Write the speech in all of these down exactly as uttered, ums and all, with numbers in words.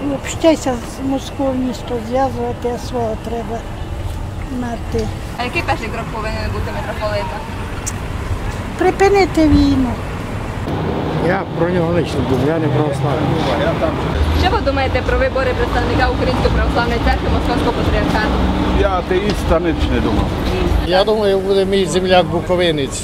общайся з московністю, зв'язувати, а свого треба мати. А який перший крок повинен бути митрополита? Припинити війну. Я про нього лично думаю, я не православний. Що ви думаєте про вибори представника Української православної церкви Московського патріархату? Я атеїст, та ніч не думав. Я думаю, буде мій земляк Буковинець,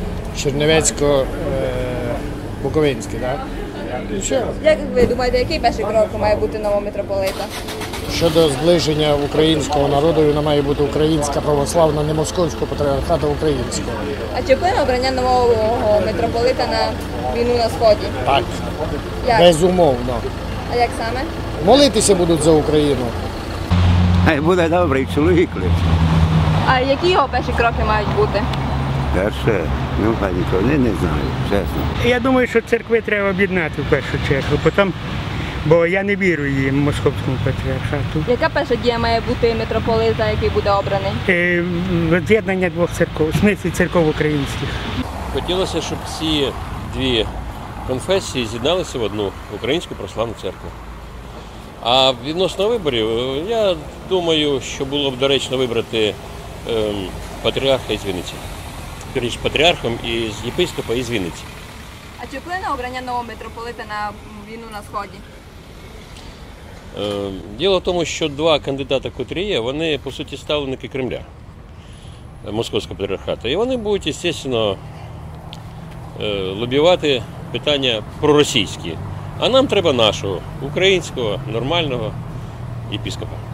Чернівецько-Буковинський, так? І все. Як ви думаєте, який перший крок має бути нового митрополита? Щодо зближення українського народу, вона має бути українська православна, не московського патріархату, а українського. А чи вплине обрання нового митрополита на війну на Сході? Так, Як? безумовно. А як саме? Молитися будуть за Україну. Хай буде добрий чоловік. А які його перші кроки мають бути? Перше, ну хай нічого, не, не знаю, чесно. Я думаю, що церкви треба об'єднати в першу чергу, потім, бо я не вірю їм, московському патріархату. Яка перша дія має бути митрополита, який буде обраний? Е, З'єднання двох церков, в смислі церков українських. Хотілося, щоб ці дві конфесії з'єдналися в одну українську православну церкву. А відносно виборів, я думаю, що було б доречно вибрати ем, патріарха із Вінниці. Перш патріархом із єпископа із Вінниці. А чи вплине обрання нового митрополита на війну на Сході? Ем, діло в тому, що два кандидати, котрі є, вони, по суті, ставленики Кремля, Московського патріархату. І вони будуть, звісно, лобіювати питання проросійські. А нам треба нашого, українського, нормального єпископа.